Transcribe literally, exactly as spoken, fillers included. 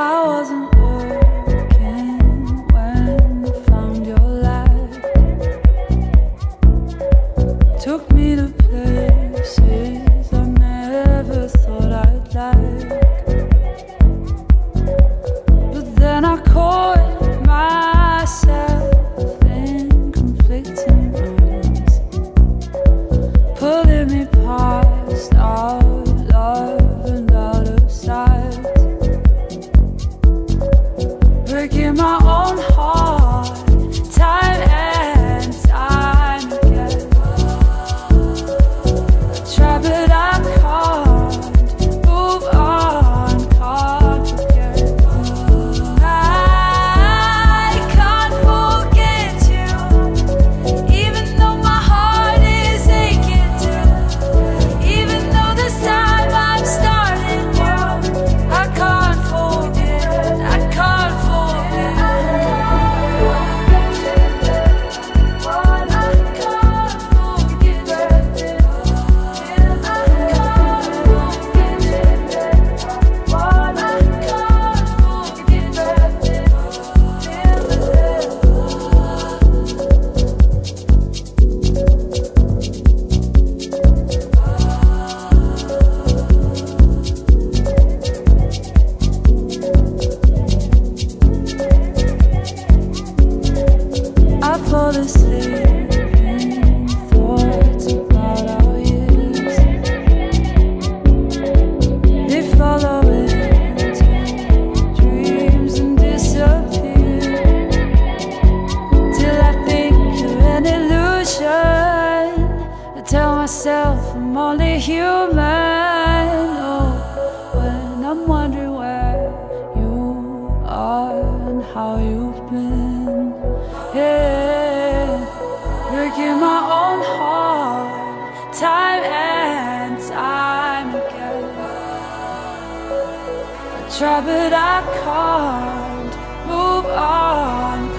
I wasn't looking when I found your light. Took me to places I never thought I'd like. But then I caught myself in conflicting minds, pulling me past our love and out of sight, breaking my own heart time and time again. I try but I can't move on, can't forget. I can't forget you, even though my heart is aching too. Even though this time I'm starting new, I can't forget, I can't forget. I fall asleep in thoughts about our years. They follow into dreams and disappear, till I think you're an illusion. I tell myself I'm only human. Oh, when I'm wondering where you are and how you've been. Yeah, breaking my own heart time and time again. I try but I can't move on.